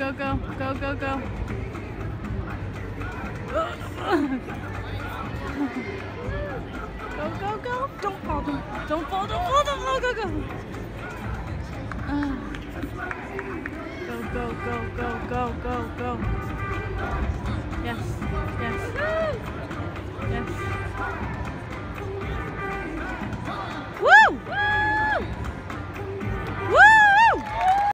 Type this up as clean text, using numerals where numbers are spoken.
go, go, go, go, go. Go, go, go. Don't fall, don't fall, don't fall, don't fall, go, go. Go, go, go, go, go, go, go.